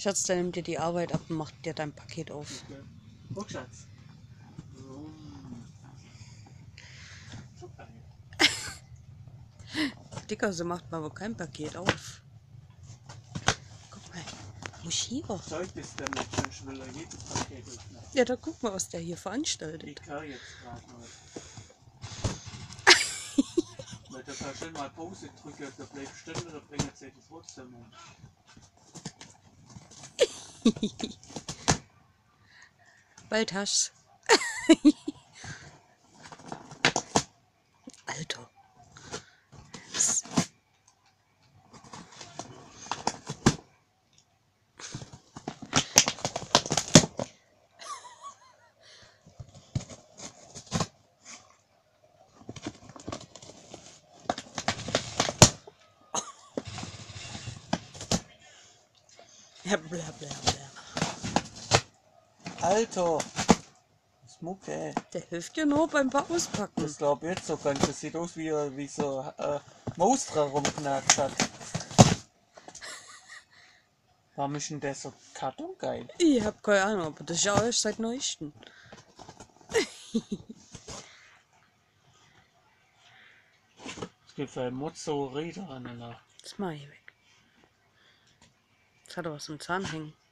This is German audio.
Schatz, dann nimm dir die Arbeit ab und mach dir dein Paket auf. Okay. Guck, Schatz. So geil. Dicker, so macht man aber kein Paket auf. Guck mal, Muschi. Zeug ist der nicht, sonst will er jedes Paket öffnen. Ja, da guck mal, was der hier veranstaltet. Ich kann jetzt gerade mal. Weil da kannst du mal Pause drücken, da bleibt stehen, da bringt sie das trotzdem um. Bald hast Alter. Ja, bla bla bla. Alter! Smucke! Der hilft dir nur beim Auspacken. Das glaube ich jetzt so ganz. Das sieht aus wie so Maus dran rumknackt hat. Warum ist denn der so kartongeil? Ich hab keine Ahnung, aber das ist ja alles seit neuestem. Es gibt ein Mozzo Räder an. Das mach ich weg. Jetzt hat er was im Zahn hängen.